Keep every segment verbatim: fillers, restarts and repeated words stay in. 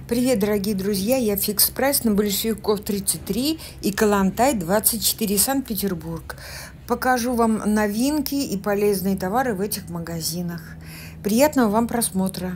Привет, дорогие друзья! Я Фикс Прайс на Большевиков тридцать три и Калантай двадцать четыре, Санкт-Петербург. Покажу вам новинки и полезные товары в этих магазинах. Приятного вам просмотра!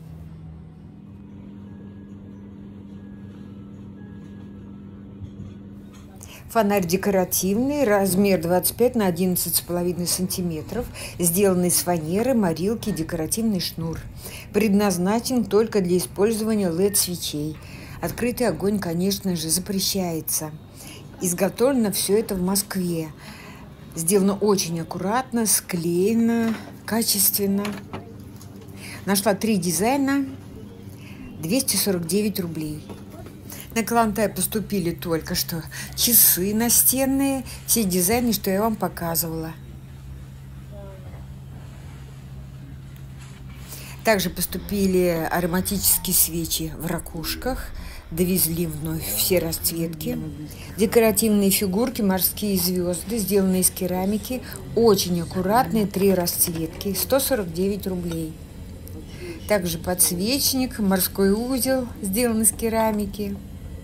Фонарь декоративный, размер двадцать пять на одиннадцать с половиной сантиметров, сделанный из фанеры, морилки, декоративный шнур. Предназначен только для использования эл и ди-свечей. Открытый огонь, конечно же, запрещается. Изготовлено все это в Москве. Сделано очень аккуратно, склеено, качественно. Нашла три дизайна, двести сорок девять рублей. На Калантай поступили только что часы настенные, все дизайны, что я вам показывала. Также поступили ароматические свечи в ракушках, довезли вновь все расцветки. Декоративные фигурки, морские звезды, сделанные из керамики, очень аккуратные, три расцветки, сто сорок девять рублей. Также подсвечник, морской узел, сделан из керамики.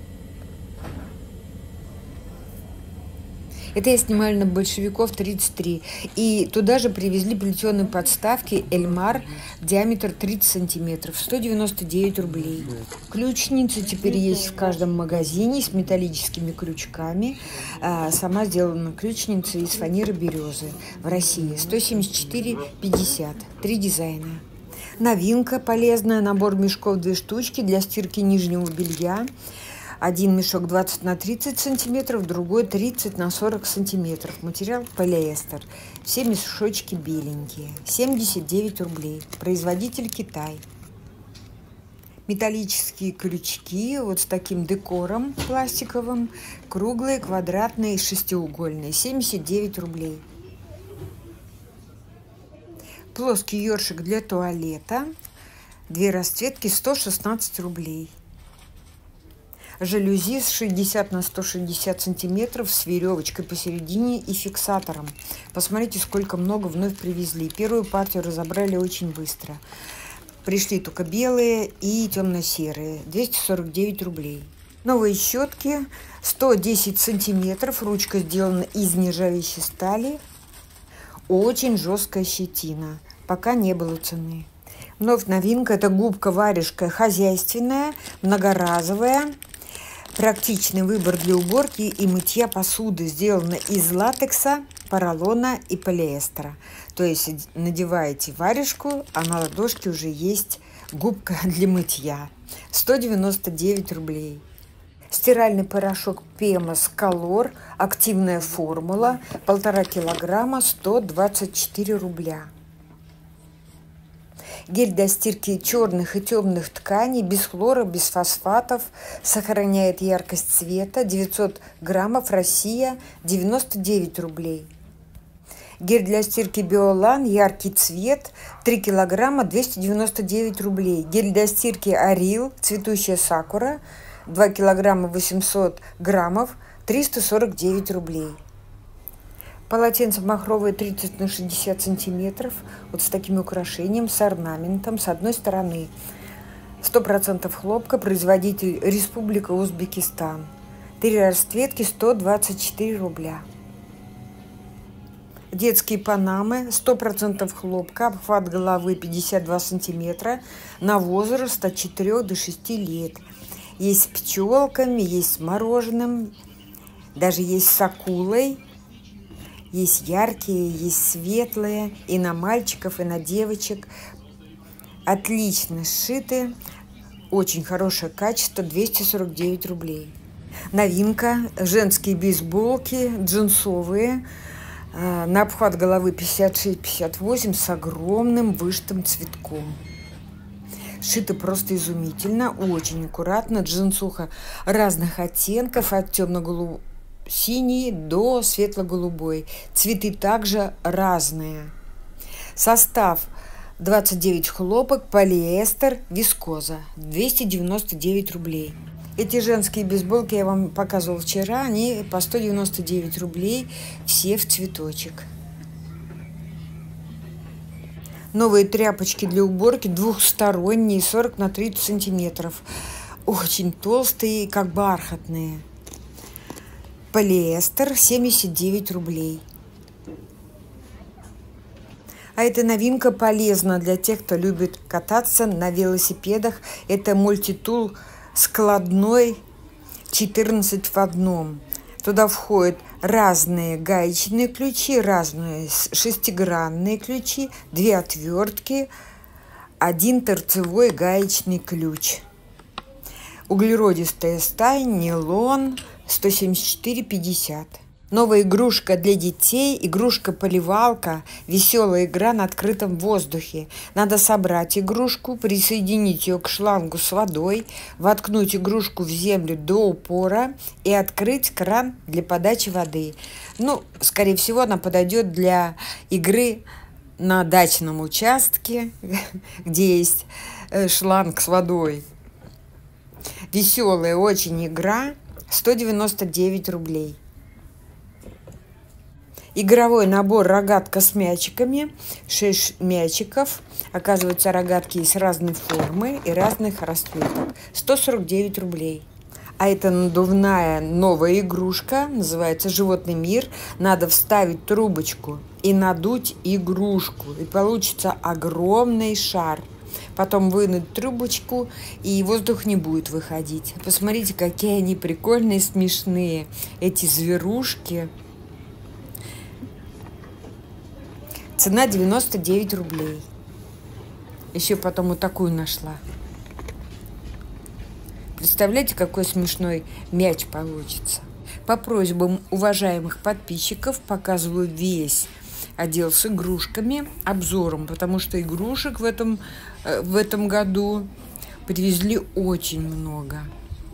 Это я снимали на Большевиков тридцать три. И туда же привезли плетеные подставки Эльмар, диаметр тридцать сантиметров, сто девяносто девять рублей. Ключницы теперь есть в каждом магазине с металлическими крючками. Сама сделана ключница из фанеры березы в России. сто семьдесят четыре пятьдесят. Три дизайна. Новинка полезная. Набор мешков две штучки для стирки нижнего белья. Один мешок двадцать на тридцать сантиметров, другой тридцать на сорок сантиметров. Материал полиэстер. Все мешочки беленькие. семьдесят девять рублей. Производитель Китай. Металлические крючки вот с таким декором пластиковым. Круглые, квадратные, шестиугольные. семьдесят девять рублей. Плоский ёршик для туалета. Две расцветки, сто шестнадцать рублей. Жалюзи с шестьдесят на сто шестьдесят сантиметров с веревочкой посередине и фиксатором. Посмотрите, сколько много вновь привезли. Первую партию разобрали очень быстро. Пришли только белые и темно-серые. двести сорок девять рублей. Новые щетки сто десять сантиметров. Ручка сделана из нержавеющей стали. Очень жесткая щетина. Пока не было цены. Вновь новинка. Это губка-варежка хозяйственная, многоразовая. Практичный выбор для уборки и мытья посуды. Сделано из латекса, поролона и полиэстера. То есть надеваете варежку, а на ладошке уже есть губка для мытья. сто девяносто девять рублей. Стиральный порошок Пемос Колор, активная формула, полтора килограмма, сто двадцать четыре рубля. Гель для стирки черных и темных тканей, без хлора, без фосфатов, сохраняет яркость цвета, девятьсот граммов, Россия, девяносто девять рублей. Гель для стирки Биолан, яркий цвет, три килограмма, двести девяносто девять рублей. Гель для стирки Арил, цветущая сакура, два килограмма, восемьсот граммов, триста сорок девять рублей. Полотенце махровое тридцать на шестьдесят сантиметров, вот с таким украшением, с орнаментом. С одной стороны сто процентов хлопка, производитель Республика Узбекистан. Три расцветки, сто двадцать четыре рубля. Детские панамы, сто процентов хлопка, обхват головы пятьдесят два сантиметра, на возраст от четырёх до шести лет. Есть с пчелками, есть с мороженым, даже есть с акулой. Есть яркие, есть светлые, и на мальчиков, и на девочек. Отлично сшиты, очень хорошее качество, двести сорок девять рублей. Новинка, женские бейсболки, джинсовые, на обхват головы пятьдесят шесть пятьдесят восемь с огромным вышитым цветком. Сшито просто изумительно, очень аккуратно, джинсуха разных оттенков, от темно-голубого, синий до светло-голубой. Цветы также разные. Состав: двадцать девять хлопок, полиэстер, вискоза. двести девяносто девять рублей. Эти женские бейсболки я вам показывала вчера. Они по сто девяносто девять рублей. Все в цветочек. Новые тряпочки для уборки двухсторонние, сорок на тридцать сантиметров. очень толстые, как бархатные. Полиэстер семьдесят девять рублей. А эта новинка полезна для тех, кто любит кататься на велосипедах. Это мультитул складной четырнадцать в одном. Туда входят разные гаечные ключи, разные шестигранные ключи, две отвертки, один торцевой гаечный ключ. Углеродистая сталь, нейлон, сто семьдесят четыре пятьдесят. Новая игрушка для детей, игрушка-поливалка, веселая игра на открытом воздухе. Надо собрать игрушку, присоединить ее к шлангу с водой, воткнуть игрушку в землю до упора и открыть кран для подачи воды. Ну, скорее всего, она подойдет для игры на дачном участке, где есть шланг с водой. Веселая очень игра, сто девяносто девять рублей. Игровой набор рогатка с мячиками, шесть мячиков. Оказывается, рогатки есть разной формы и разных расцветок. сто сорок девять рублей. А это надувная новая игрушка, называется «Животный мир». Надо вставить трубочку и надуть игрушку, и получится огромный шар. Потом вынуть трубочку, и воздух не будет выходить. Посмотрите, какие они прикольные, смешные, эти зверушки. Цена девяносто девять рублей. Еще потом вот такую нашла. Представляете, какой смешной мяч получится. По просьбам уважаемых подписчиков показываю весь отдел с игрушками, обзором, потому что игрушек в этом, в этом году привезли очень много.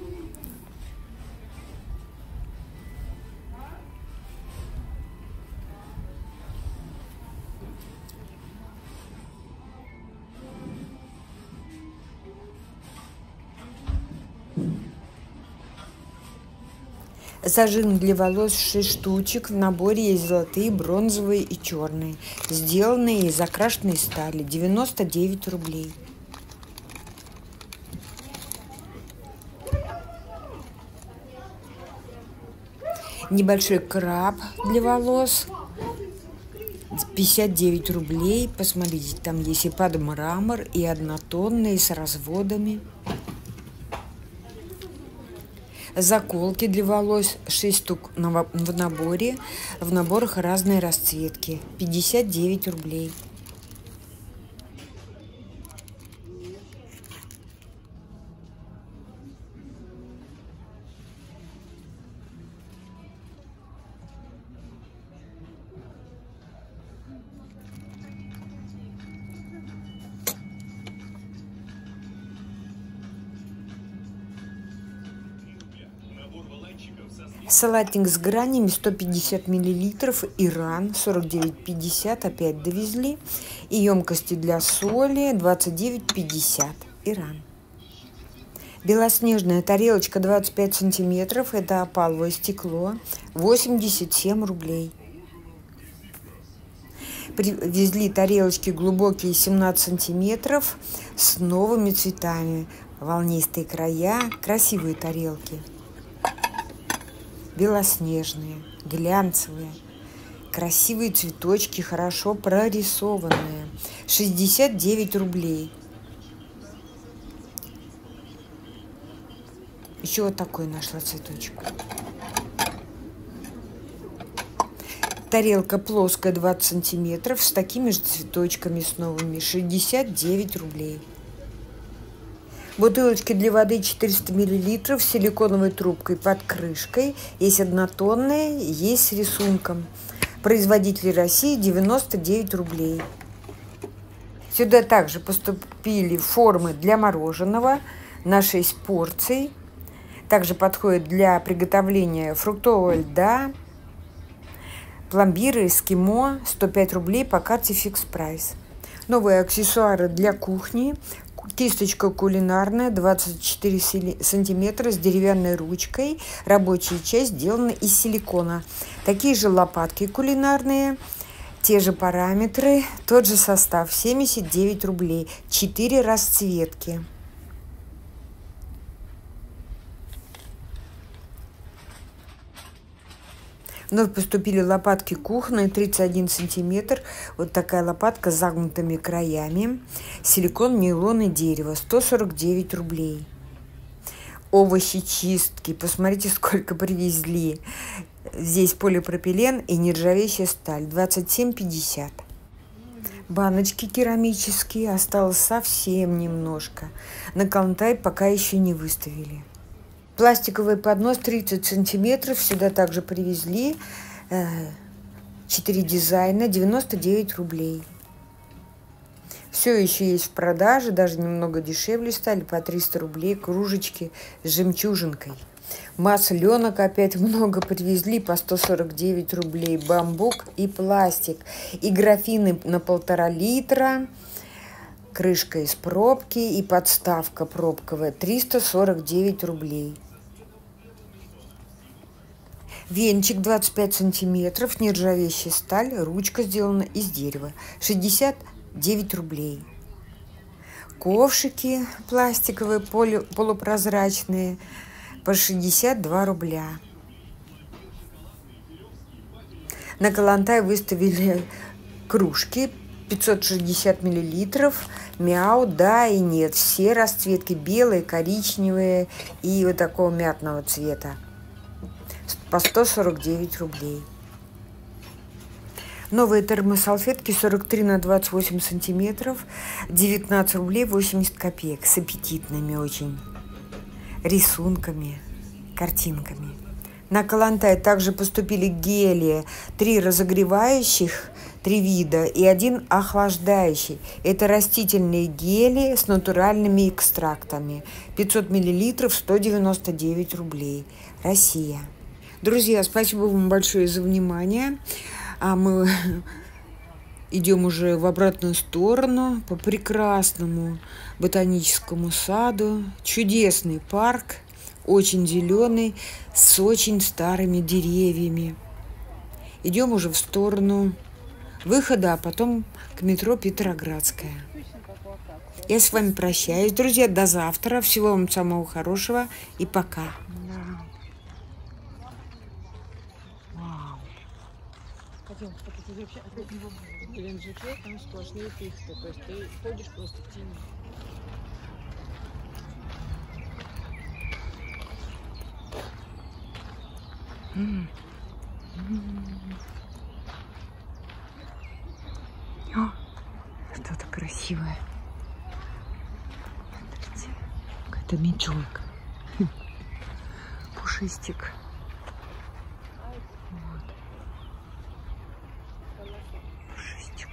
Зажим для волос шесть штучек. В наборе есть золотые, бронзовые и черные. Сделанные из окрашенной стали. девяносто девять рублей. Небольшой краб для волос. пятьдесят девять рублей. Посмотрите, там есть и под мрамор, и однотонные с разводами. Заколки для волос шесть штук в наборе. В наборах разные расцветки. пятьдесят девять рублей. Салатник с гранями сто пятьдесят миллилитров, Иран сорок девять пятьдесят, опять довезли. И емкости для соли двадцать девять пятьдесят, Иран. Белоснежная тарелочка двадцать пять сантиметров, это опаловое стекло, восемьдесят семь рублей. Привезли тарелочки глубокие семнадцать сантиметров с новыми цветами, волнистые края, красивые тарелки. Белоснежные, глянцевые, красивые цветочки, хорошо прорисованные. шестьдесят девять рублей. Еще вот такой нашла цветочек. Тарелка плоская двадцать сантиметров с такими же цветочками с новыми. шестьдесят девять рублей. Бутылочки для воды четыреста миллилитров с силиконовой трубкой под крышкой. Есть однотонные, есть с рисунком. Производитель России девяносто девять рублей. Сюда также поступили формы для мороженого на шесть порций. Также подходит для приготовления фруктового льда. Пломбиры эскимо сто пять рублей по карте Fix Price. Новые аксессуары для кухни. Кисточка кулинарная двадцать четыре сантиметра с деревянной ручкой. Рабочая часть сделана из силикона. Такие же лопатки кулинарные. Те же параметры. Тот же состав. семьдесят девять рублей. четыре расцветки. Вновь поступили лопатки кухонные, тридцать один сантиметр. Вот такая лопатка с загнутыми краями. Силикон, нейлон и дерево. сто сорок девять рублей. Овощечистки. Посмотрите, сколько привезли. Здесь полипропилен и нержавеющая сталь. двадцать семь пятьдесят. Баночки керамические. Осталось совсем немножко. На Калантай пока еще не выставили. Пластиковый поднос тридцать сантиметров. Сюда также привезли. четыре дизайна. девяносто девять рублей. Все еще есть в продаже. Даже немного дешевле стали. По триста рублей. Кружечки с жемчужинкой. Масленок опять много привезли. По сто сорок девять рублей. Бамбук и пластик. И графины на полтора литра. Крышка из пробки и подставка пробковая. триста сорок девять рублей. Венчик двадцать пять сантиметров, нержавеющая сталь, ручка сделана из дерева. шестьдесят девять рублей. Ковшики пластиковые, полу, полупрозрачные по шестьдесят два рубля. На Калантай выставили кружки пятьсот шестьдесят миллилитров. Мяу, да и нет. Все расцветки белые, коричневые и вот такого мятного цвета. По сто сорок девять рублей. Новые термосалфетки сорок три на двадцать восемь сантиметров. девятнадцать рублей восемьдесят копеек. С аппетитными очень рисунками, картинками. На Калантай также поступили гели. Три разогревающих, три вида и один охлаждающий. Это растительные гели с натуральными экстрактами. пятьсот миллилитров, сто девяносто девять рублей. Россия. Друзья, спасибо вам большое за внимание. А мы идем уже в обратную сторону по прекрасному ботаническому саду. Чудесный парк, очень зеленый, с очень старыми деревьями. Идем уже в сторону выхода, а потом к метро Петроградская. Я с вами прощаюсь, друзья, до завтра. Всего вам самого хорошего и пока. Пойдем, в Геленджике там сплошные пихты, то есть ты ходишь просто в тени. Mm. Mm. О, что-то красивое. Смотрите, какая-то мечелка. Пушистик. Вот. Пушистик.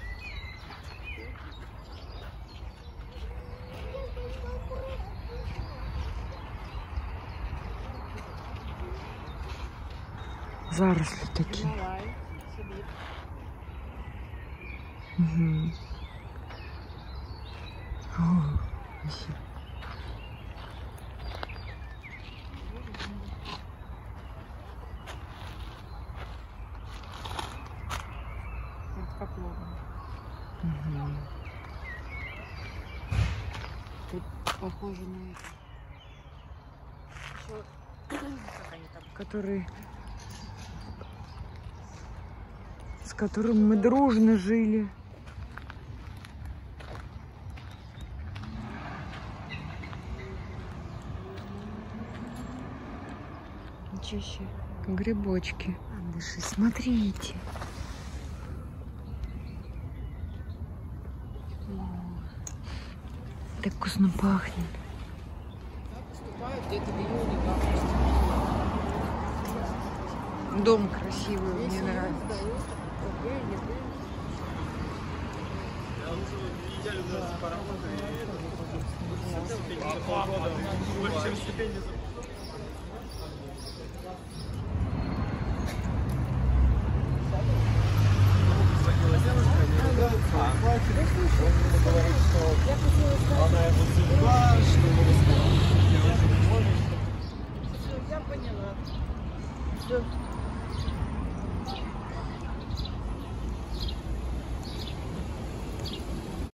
Заросли такие. Угу. О, спасибо. Вот как ловно. Угу. Тут похоже на это. Еще... Как они там? Который... с которым мы дружно жили. Ничего себе. Грибочки. Андыши, смотрите. О, так вкусно пахнет. Так поступают где-то в июне, да. Дом красивый, мне нравится. Я уже неделю поработаю. Больше, чем стипендия.